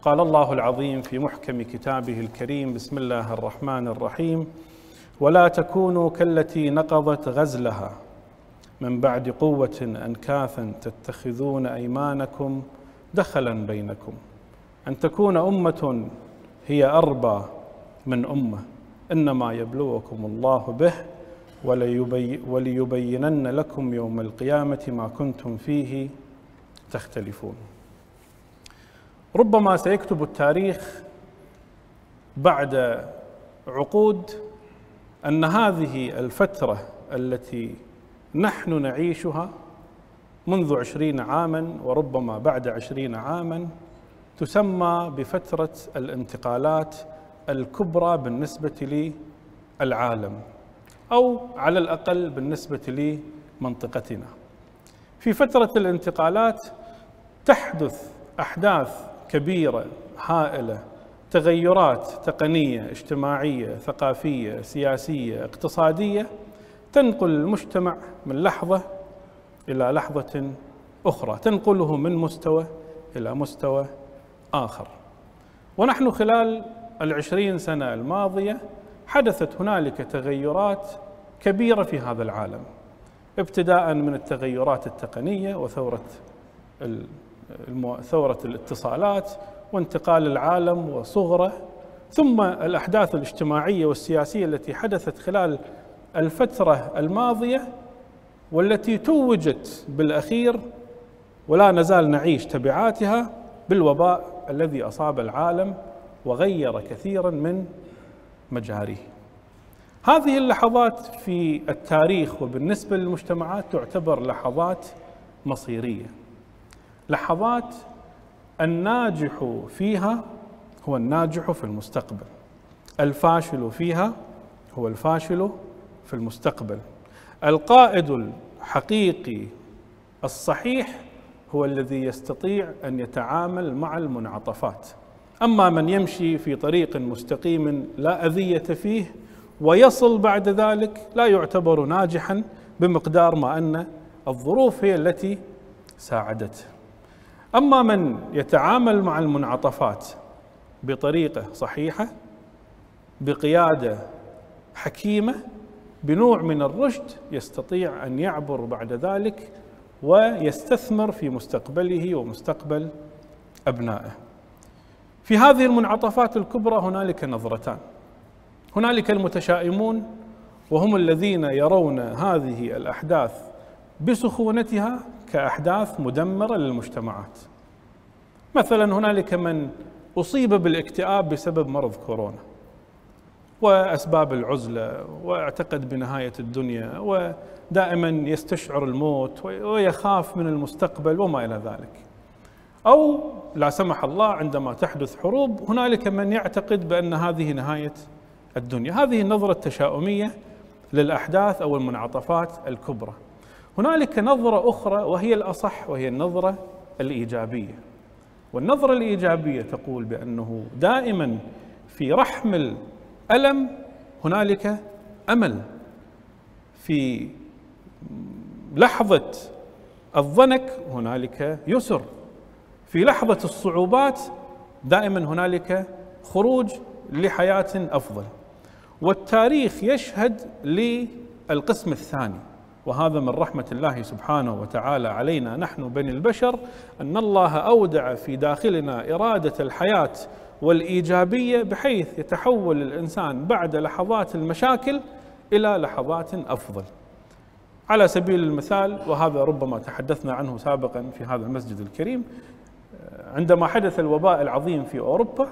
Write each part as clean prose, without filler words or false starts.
قال الله العظيم في محكم كتابه الكريم: بسم الله الرحمن الرحيم: ولا تكونوا كالتي نقضت غزلها من بعد قوة أنكاثا تتخذون أيمانكم دخلا بينكم أن تكون أمة هي أربى من أمة إنما يبلوكم الله به وليبينن لكم يوم القيامة ما كنتم فيه تختلفون. ربما سيكتب التاريخ بعد عقود أن هذه الفترة التي نحن نعيشها منذ 20 عاما وربما بعد 20 عاما تسمى بفترة الانتقالات الكبرى بالنسبة للعالم، أو على الأقل بالنسبة لمنطقتنا. في فترة الانتقالات تحدث أحداث كبيرة هائلة، تغيرات تقنية اجتماعية ثقافية سياسية اقتصادية تنقل المجتمع من لحظة إلى لحظة أخرى، تنقله من مستوى إلى مستوى آخر. ونحن خلال 20 سنة الماضية حدثت هنالك تغيرات كبيرة في هذا العالم، ابتداء من التغيرات التقنية ثورة الاتصالات وانتقال العالم وصغره، ثم الأحداث الاجتماعية والسياسية التي حدثت خلال الفترة الماضية والتي توجت بالأخير ولا نزال نعيش تبعاتها بالوباء الذي أصاب العالم وغير كثيرا من مجاريه. هذه اللحظات في التاريخ وبالنسبة للمجتمعات تعتبر لحظات مصيرية، لحظات الناجح فيها هو الناجح في المستقبل، الفاشل فيها هو الفاشل في المستقبل. القائد الحقيقي الصحيح هو الذي يستطيع أن يتعامل مع المنعطفات، أما من يمشي في طريق مستقيم لا أذية فيه ويصل بعد ذلك لا يعتبر ناجحا بمقدار ما أن الظروف هي التي ساعدته. أما من يتعامل مع المنعطفات بطريقة صحيحة بقيادة حكيمة بنوع من الرشد يستطيع أن يعبر بعد ذلك ويستثمر في مستقبله ومستقبل أبنائه. في هذه المنعطفات الكبرى هنالك نظرتان: هنالك المتشائمون وهم الذين يرون هذه الأحداث بسخونتها كأحداث مدمرة للمجتمعات. مثلا هنالك من أصيب بالاكتئاب بسبب مرض كورونا وأسباب العزلة واعتقد بنهاية الدنيا ودائما يستشعر الموت ويخاف من المستقبل وما إلى ذلك. أو لا سمح الله عندما تحدث حروب هنالك من يعتقد بأن هذه نهاية الدنيا. هذه النظرة التشاؤمية للأحداث أو المنعطفات الكبرى. هنالك نظرة أخرى وهي الأصح، وهي النظرة الإيجابية. والنظرة الإيجابية تقول بأنه دائما في رحم الألم هنالك أمل، في لحظة الضنك هنالك يسر، في لحظة الصعوبات دائما هنالك خروج لحياة أفضل. والتاريخ يشهد للقسم الثاني، وهذا من رحمة الله سبحانه وتعالى علينا نحن بني البشر، أن الله أودع في داخلنا إرادة الحياة والإيجابية بحيث يتحول الإنسان بعد لحظات المشاكل إلى لحظات أفضل. على سبيل المثال، وهذا ربما تحدثنا عنه سابقا في هذا المسجد الكريم، عندما حدث الوباء العظيم في أوروبا،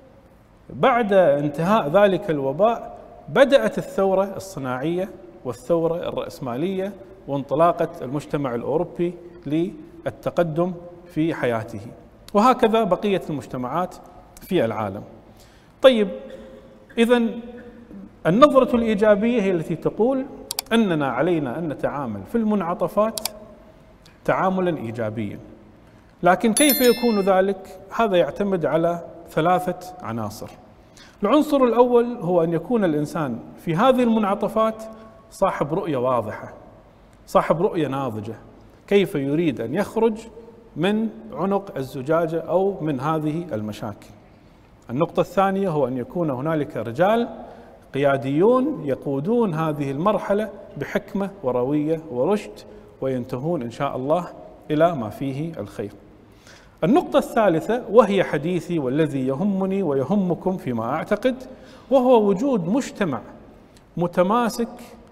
بعد انتهاء ذلك الوباء بدأت الثورة الصناعية والثورة الرأسمالية وانطلاقة المجتمع الأوروبي للتقدم في حياته، وهكذا بقية المجتمعات في العالم. طيب، إذن النظرة الإيجابية هي التي تقول أننا علينا أن نتعامل في المنعطفات تعاملا إيجابيا. لكن كيف يكون ذلك؟ هذا يعتمد على 3 عناصر. العنصر الأول هو أن يكون الإنسان في هذه المنعطفات صاحب رؤية واضحة، صاحب رؤية ناضجة، كيف يريد أن يخرج من عنق الزجاجة أو من هذه المشاكل. النقطة الثانية هو أن يكون هنالك رجال قياديون يقودون هذه المرحلة بحكمة وروية ورشد، وينتهون إن شاء الله إلى ما فيه الخير. النقطة الثالثة وهي حديثي والذي يهمني ويهمكم فيما أعتقد، وهو وجود مجتمع متماسك،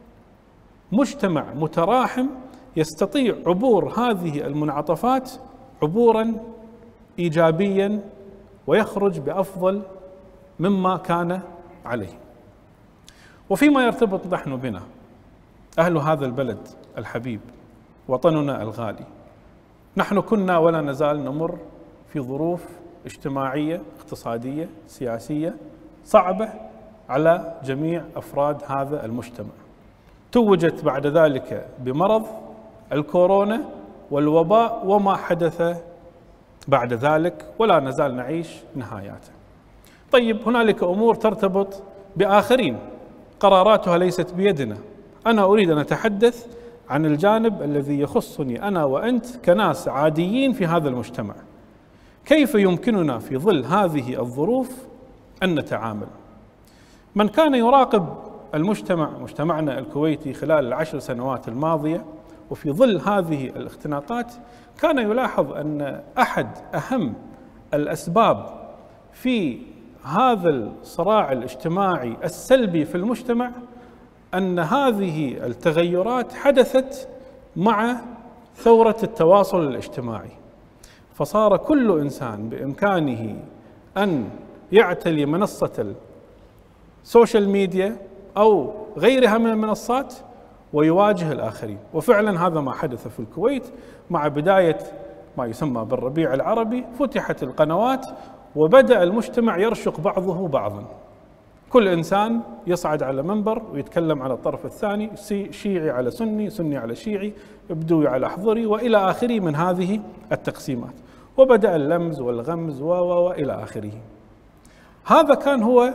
مجتمع متراحم يستطيع عبور هذه المنعطفات عبورا إيجابيا ويخرج بأفضل مما كان عليه. وفيما يرتبط نحن بنا أهل هذا البلد الحبيب وطننا الغالي، نحن كنا ولا نزال نمر في ظروف اجتماعية اقتصادية سياسية صعبة على جميع أفراد هذا المجتمع، توجت بعد ذلك بمرض الكورونا والوباء وما حدث بعد ذلك، ولا نزال نعيش نهاياته. طيب، هنالك أمور ترتبط بآخرين قراراتها ليست بيدنا. أنا أريد أن أتحدث عن الجانب الذي يخصني أنا وأنت كناس عاديين في هذا المجتمع. كيف يمكننا في ظل هذه الظروف أن نتعامل؟ من كان يراقب مجتمعنا الكويتي خلال ال10 سنوات الماضية وفي ظل هذه الاختناقات، كان يلاحظ أن أحد أهم الأسباب في هذا الصراع الاجتماعي السلبي في المجتمع أن هذه التغيرات حدثت مع ثورة التواصل الاجتماعي، فصار كل إنسان بإمكانه أن يعتلي منصة السوشيال ميديا أو غيرها من المنصات ويواجه الآخرين. وفعلا هذا ما حدث في الكويت مع بداية ما يسمى بالربيع العربي. فتحت القنوات وبدأ المجتمع يرشق بعضه بعضا، كل إنسان يصعد على منبر ويتكلم على الطرف الثاني، شيعي على سني، سني على شيعي، بدوي على حضري، وإلى آخره من هذه التقسيمات، وبدأ اللمز والغمز وإلى آخره. هذا كان هو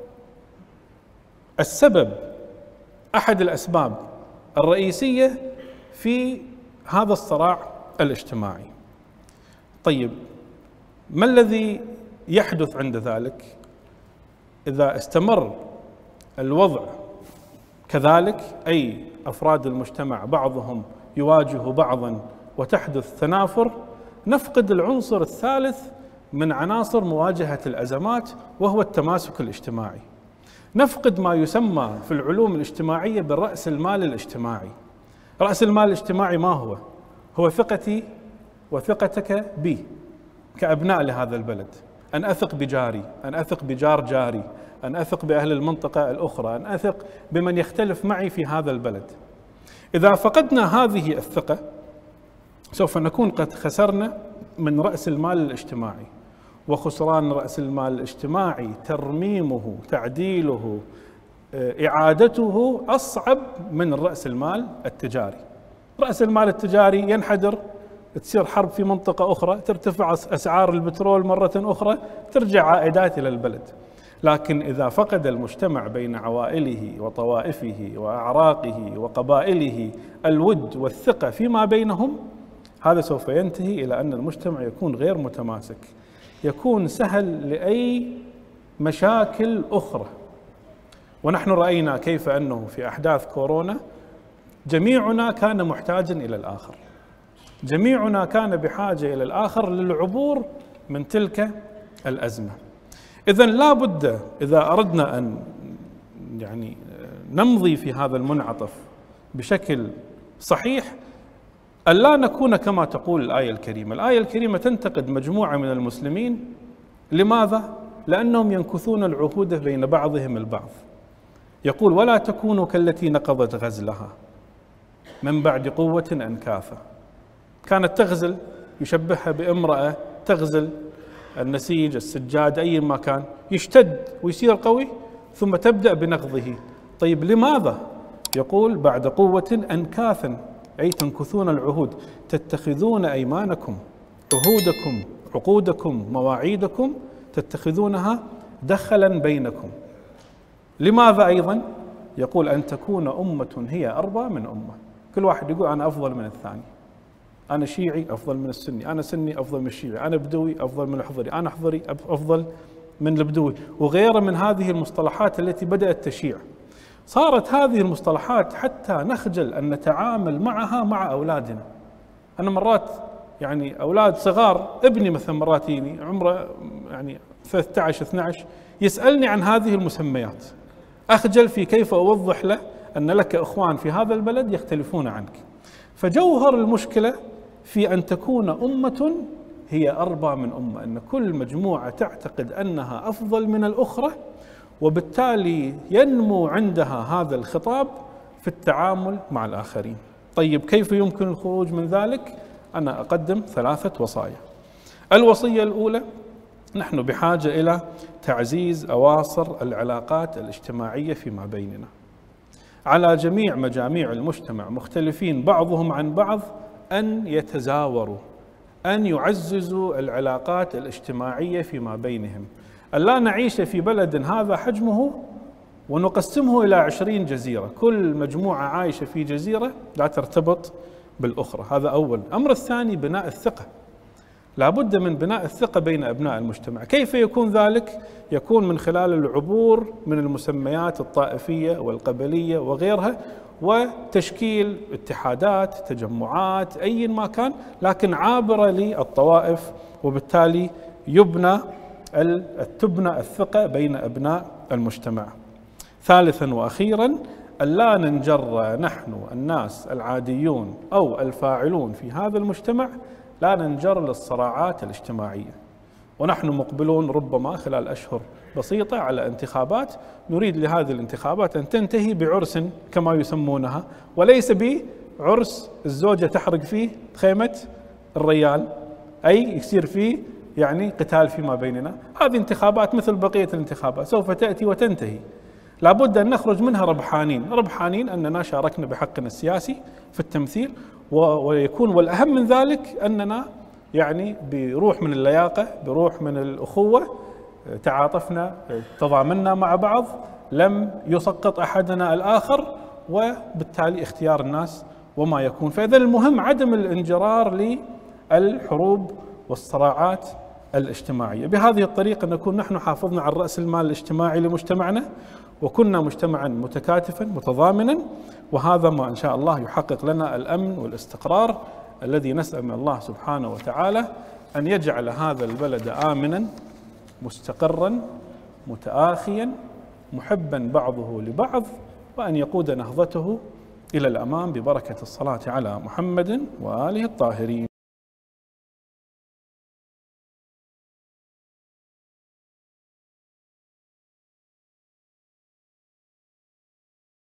السبب، أحد الأسباب الرئيسية في هذا الصراع الاجتماعي. طيب، ما الذي يحدث عند ذلك؟ إذا استمر الوضع كذلك، أي أفراد المجتمع بعضهم يواجه بعضا وتحدث تنافر، نفقد العنصر الثالث من عناصر مواجهة الأزمات وهو التماسك الاجتماعي. نفقد ما يسمى في العلوم الاجتماعية بالرأس المال الاجتماعي. رأس المال الاجتماعي ما هو؟ هو ثقتي وثقتك بي كأبناء لهذا البلد، أن أثق بجاري، أن أثق بجار جاري، أن أثق بأهل المنطقة الأخرى، أن أثق بمن يختلف معي في هذا البلد. إذا فقدنا هذه الثقة سوف نكون قد خسرنا من رأس المال الاجتماعي، وخسران رأس المال الاجتماعي ترميمه، تعديله، إعادته أصعب من رأس المال التجاري. رأس المال التجاري ينحدر، تصير حرب في منطقة أخرى، ترتفع أسعار البترول مرة أخرى، ترجع عائدات إلى البلد. لكن إذا فقد المجتمع بين عوائله وطوائفه وأعراقه وقبائله الود والثقة فيما بينهم، هذا سوف ينتهي إلى أن المجتمع يكون غير متماسك، يكون سهل لأي مشاكل أخرى. ونحن رأينا كيف أنه في أحداث كورونا جميعنا كان محتاجا إلى الآخر، جميعنا كان بحاجة إلى الآخر للعبور من تلك الأزمة. إذن لا بد إذا أردنا أن نمضي في هذا المنعطف بشكل صحيح أن لا نكون كما تقول الآية الكريمة. الآية الكريمة تنتقد مجموعة من المسلمين. لماذا؟ لأنهم ينكثون العهود بين بعضهم البعض. يقول: ولا تكونوا كالتي نقضت غزلها من بعد قوة أنكاثا. كانت تغزل، يشبهها بامرأة تغزل النسيج، السجاد، أي ما كان، يشتد ويصير قوي ثم تبدأ بنقضه. طيب لماذا؟ يقول: بعد قوة أنكاثا، أي تنكثون العهود، تتخذون أيمانكم، عهودكم، عقودكم، مواعيدكم، تتخذونها دخلا بينكم. لماذا أيضا؟ يقول: أن تكون أمة هي أربى من أمة، كل واحد يقول أنا أفضل من الثاني. أنا شيعي أفضل من السني، أنا سني أفضل من الشيعي، أنا بدوي أفضل من الحضري، أنا حضري أفضل من البدوي، وغيره من هذه المصطلحات التي بدأت تشيع. صارت هذه المصطلحات حتى نخجل أن نتعامل معها مع أولادنا. أنا مرات يعني أولاد صغار، ابني مثلا مرات يجيني عمره يعني 13 12 يسألني عن هذه المسميات، أخجل في كيف أوضح له أن لك إخوان في هذا البلد يختلفون عنك. فجوهر المشكلة في أن تكون أمة هي أربى من أمة، أن كل مجموعة تعتقد أنها أفضل من الأخرى، وبالتالي ينمو عندها هذا الخطاب في التعامل مع الآخرين. طيب كيف يمكن الخروج من ذلك؟ أنا أقدم 3 وصايا. الوصية الأولى: نحن بحاجة إلى تعزيز أواصر العلاقات الاجتماعية فيما بيننا. على جميع مجاميع المجتمع مختلفين بعضهم عن بعض أن يتزاوروا، أن يعززوا العلاقات الاجتماعية فيما بينهم، أن لا نعيش في بلد هذا حجمه ونقسمه إلى 20 جزيرة، كل مجموعة عايشة في جزيرة لا ترتبط بالأخرى. هذا أول. الأمر الثاني: بناء الثقة. لا بد من بناء الثقة بين أبناء المجتمع. كيف يكون ذلك؟ يكون من خلال العبور من المسميات الطائفية والقبلية وغيرها، وتشكيل اتحادات، تجمعات، أي ما كان، لكن عابرة للطوائف، وبالتالي تبنى الثقة بين أبناء المجتمع. ثالثا وأخيرا: ألا ننجر نحن الناس العاديون أو الفاعلون في هذا المجتمع، لا ننجر للصراعات الاجتماعية. ونحن مقبلون ربما خلال أشهر بسيطة على انتخابات، نريد لهذه الانتخابات أن تنتهي بعرس كما يسمونها، وليس بعرس الزوجة تحرق فيه خيمة الريال، أي يصير فيه يعني قتال فيما بيننا. هذه انتخابات مثل بقية الانتخابات سوف تأتي وتنتهي، لابد أن نخرج منها ربحانين أننا شاركنا بحقنا السياسي في التمثيل، ويكون والأهم من ذلك أننا يعني بروح من اللياقة، بروح من الأخوة، تعاطفنا، تضامنا مع بعض، لم يسقط أحدنا الآخر، وبالتالي اختيار الناس وما يكون. فإذا المهم عدم الانجرار للحروب والصراعات الاجتماعية. بهذه الطريقة نكون نحن حافظنا على رأس المال الاجتماعي لمجتمعنا، وكنا مجتمعا متكاتفا متضامنا، وهذا ما إن شاء الله يحقق لنا الأمن والاستقرار الذي نسأل من الله سبحانه وتعالى أن يجعل هذا البلد آمنا مستقرا متآخيا محبا بعضه لبعض، وأن يقود نهضته إلى الأمام ببركة الصلاة على محمد وآله الطاهرين.